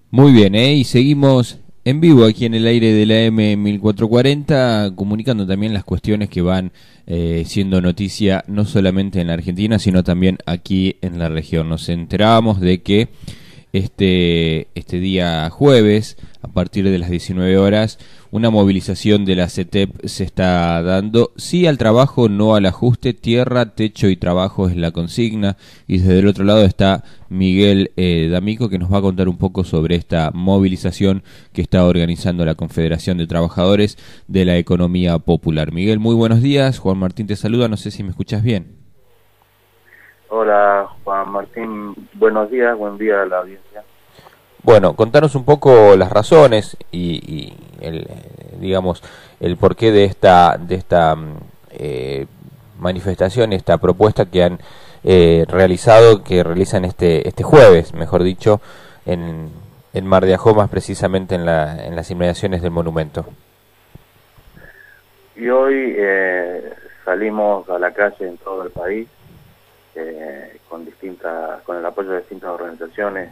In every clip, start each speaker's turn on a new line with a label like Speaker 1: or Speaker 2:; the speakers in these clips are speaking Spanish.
Speaker 1: Muy bien, y seguimos en vivo aquí en el aire de la M1440, comunicando también las cuestiones que van siendo noticia no solamente en la Argentina, sino también aquí en la región. Nos enterábamos de que este día jueves, a partir de las 19 horas, una movilización de la CETEP se está dando. Sí al trabajo, no al ajuste. Tierra, techo y trabajo es la consigna. Y desde el otro lado está Miguel D'Amico, que nos va a contar un poco sobre esta movilización que está organizando la Confederación de Trabajadores de la Economía Popular. Miguel, muy buenos días. Juan Martín te saluda, no sé si me escuchas bien.
Speaker 2: Hola Juan Martín, buenos días, buen día a la audiencia.
Speaker 1: Bueno, contanos un poco las razones y digamos, el porqué de esta manifestación, esta propuesta que han realizado, que realizan este jueves, mejor dicho, en Mar de Ajó, más precisamente en las inmediaciones del monumento.
Speaker 2: Y hoy salimos a la calle en todo el país, con el apoyo de distintas organizaciones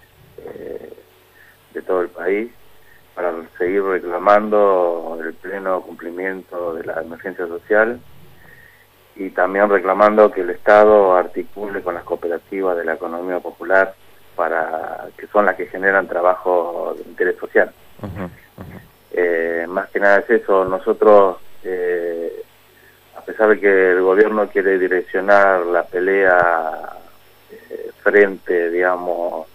Speaker 2: de todo el país, para seguir reclamando el pleno cumplimiento de la emergencia social y también reclamando que el Estado articule con las cooperativas de la economía popular, que son las que generan trabajo de interés social. Más que nada es eso. Nosotros, a pesar de que el gobierno quiere direccionar la pelea frente, digamos,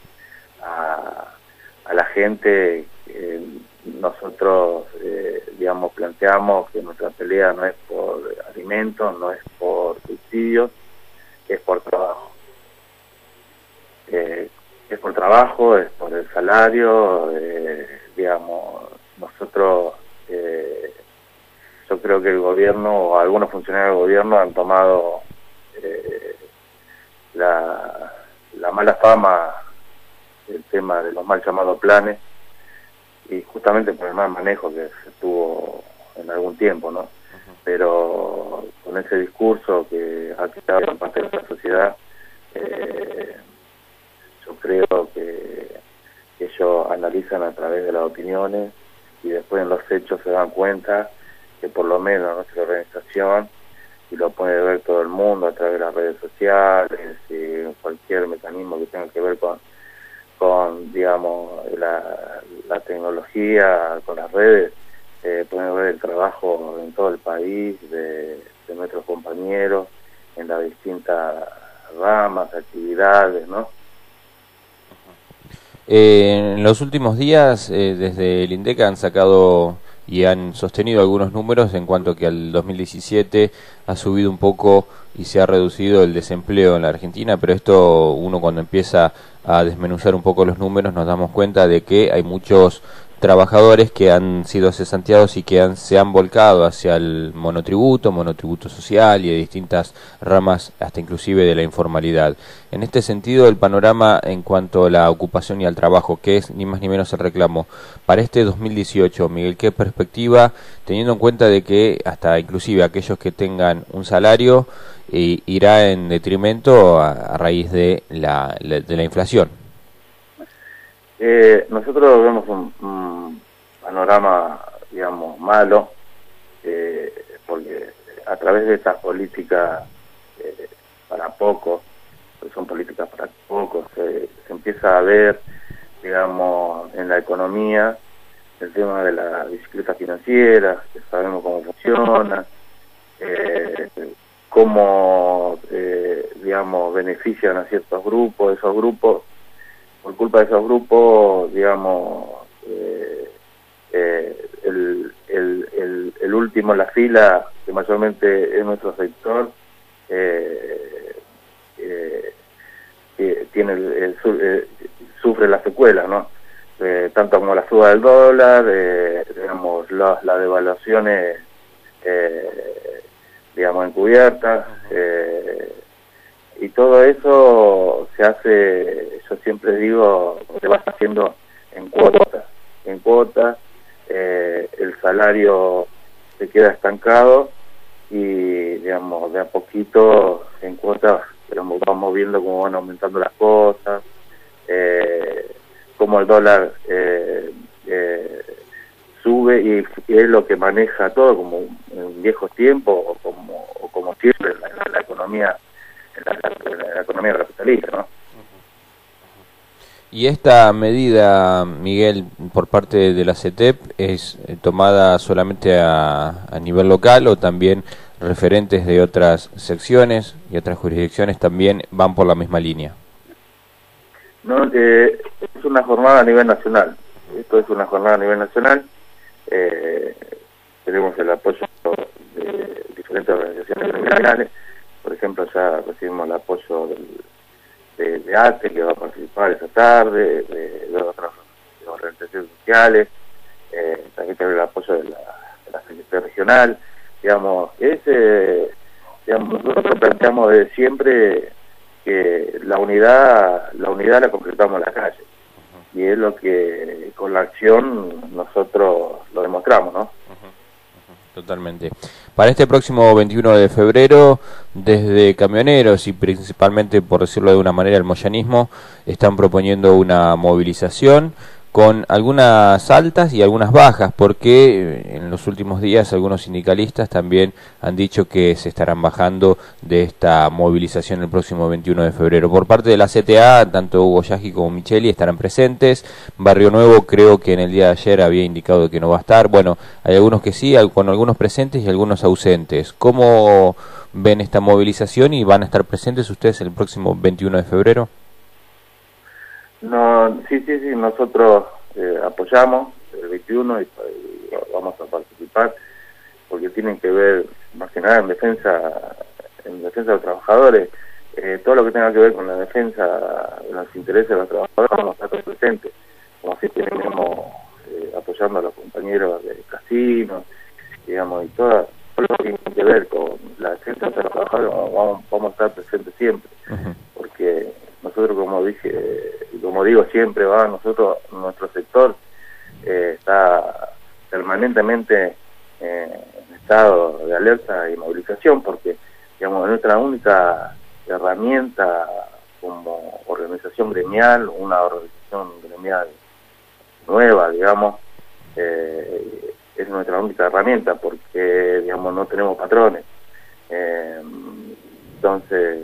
Speaker 2: a la gente, nosotros, digamos, planteamos que nuestra pelea no es por alimentos, no es por subsidios, es por trabajo. Es por trabajo, es por el salario, digamos, nosotros, yo creo que el gobierno o algunos funcionarios del gobierno han tomado la mala fama, el tema de los mal llamados planes, y justamente por el mal manejo que se tuvo en algún tiempo, ¿no? Pero con ese discurso que ha quedado en parte de la sociedad, yo creo que ellos analizan a través de las opiniones y después en los hechos se dan cuenta que por lo menos nuestra organización, y lo puede ver todo el mundo a través de las redes sociales y cualquier mecanismo que tenga que ver con digamos, la tecnología, con las redes, pueden ver el trabajo en todo el país de nuestros compañeros en las distintas ramas, actividades, ¿no?
Speaker 1: En los últimos días, desde el INDEC han sacado y han sostenido algunos números en cuanto que al 2017 ha subido un poco y se ha reducido el desempleo en la Argentina, pero esto uno cuando empieza a desmenuzar un poco los números nos damos cuenta de que hay muchos trabajadores que han sido cesanteados y que se han volcado hacia el monotributo social y de distintas ramas, hasta inclusive de la informalidad. En este sentido, el panorama en cuanto a la ocupación y al trabajo, que es ni más ni menos el reclamo, para este 2018, Miguel, ¿qué perspectiva, teniendo en cuenta de que hasta inclusive aquellos que tengan un salario irá en detrimento a raíz de la inflación?
Speaker 2: Nosotros vemos un panorama, digamos, malo, porque a través de estas políticas para pocos, porque son políticas para pocos, se empieza a ver, digamos, en la economía el tema de la bicicleta financiera, que sabemos cómo funciona, cómo, digamos, benefician a ciertos grupos. Esos grupos, por culpa de esos grupos, digamos, el último en la fila, que mayormente es nuestro sector, sufre las secuelas, ¿no? Tanto como la suba del dólar, digamos, las devaluaciones, digamos, encubiertas, y todo eso se hace, yo siempre digo, se va haciendo en cuotas, el salario se queda estancado y, digamos, de a poquito en cuotas, pero vamos viendo cómo van aumentando las cosas, cómo el dólar sube y es lo que maneja todo, como en viejos tiempos o como siempre la economía, la economía capitalista, ¿no?
Speaker 1: ¿Y esta medida, Miguel, por parte de la CETEP es tomada solamente a nivel local o también referentes de otras secciones y otras jurisdicciones también van por la misma línea?
Speaker 2: No, es una jornada a nivel nacional. Esto es una jornada a nivel nacional. Tenemos el apoyo de diferentes organizaciones criminales. Por ejemplo, ya recibimos el apoyo de ATE, que va a participar esa tarde, de otras organizaciones sociales. También tenemos el apoyo de la Secretaría Regional. Digamos, nosotros planteamos desde siempre que la unidad la concretamos en la calle, y es lo que con la acción nosotros lo demostramos, ¿no?
Speaker 1: Totalmente. Para este próximo 21 de febrero, desde camioneros y principalmente, por decirlo de una manera, el moyanismo, están proponiendo una movilización con algunas altas y algunas bajas, porque en los últimos días algunos sindicalistas también han dicho que se estarán bajando de esta movilización el próximo 21 de febrero. Por parte de la CTA, tanto Hugo Yagi como Micheli estarán presentes. Barrio Nuevo creo que en el día de ayer había indicado que no va a estar. Bueno, hay algunos que sí, con algunos presentes y algunos ausentes. ¿Cómo ven esta movilización y van a estar presentes ustedes el próximo 21 de febrero?
Speaker 2: No, sí, nosotros apoyamos el 21 y vamos a participar, porque tienen que ver más que nada en defensa de los trabajadores. Todo lo que tenga que ver con la defensa de los intereses de los trabajadores vamos a estar presentes, como si tenemos apoyando a los compañeros de casinos, digamos, y todo lo que tiene que ver con la defensa de los trabajadores vamos a estar presentes siempre, porque nosotros, como dije y como digo siempre, nuestro sector está permanentemente en estado de alerta y movilización, porque digamos es nuestra única herramienta como organización gremial, una organización gremial nueva, digamos, es nuestra única herramienta, porque digamos no tenemos patrones. Entonces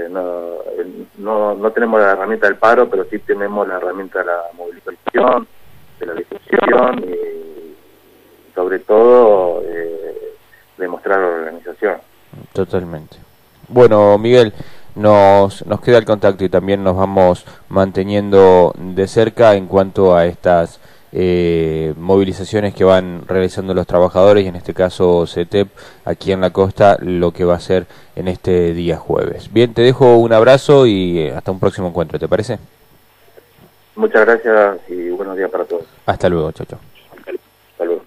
Speaker 2: no tenemos la herramienta del paro, pero sí tenemos la herramienta de la movilización, de la difusión y sobre todo demostrar la organización. Totalmente.
Speaker 1: Bueno, Miguel, nos queda el contacto y también nos vamos manteniendo de cerca en cuanto a estas movilizaciones que van realizando los trabajadores, y en este caso CETEP aquí en la costa, lo que va a ser en este día jueves. Bien, te dejo un abrazo y hasta un próximo encuentro, ¿te parece?
Speaker 2: Muchas gracias y buenos días para todos.
Speaker 1: Hasta luego, chao.
Speaker 2: Hasta luego.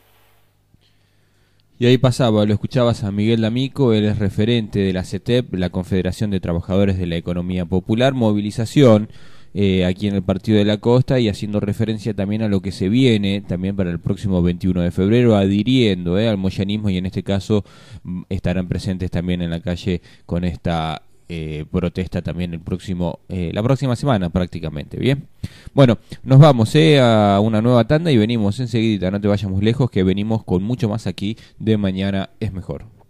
Speaker 1: Y ahí pasaba, lo escuchabas a Miguel D'Amico, él es referente de la CETEP, la Confederación de Trabajadores de la Economía Popular, movilización aquí en el Partido de la Costa, y haciendo referencia también a lo que se viene también para el próximo 21 de febrero, adhiriendo al moyanismo, y en este caso estarán presentes también en la calle con esta protesta también la próxima semana prácticamente. Bien, bueno, nos vamos a una nueva tanda y venimos enseguida, no te vayamos lejos, que venimos con mucho más aquí de Mañana es Mejor.